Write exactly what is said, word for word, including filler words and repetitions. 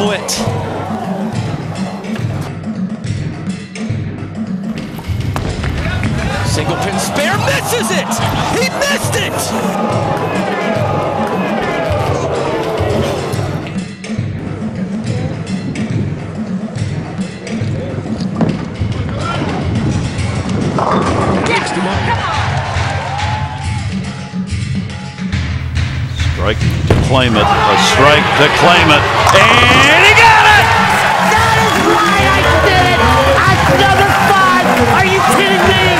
blow it. Single pin spare, misses it! He missed it! Strike to claim it, a strike to claim it, and he got it! That is right, I did it! At number five, are you kidding me?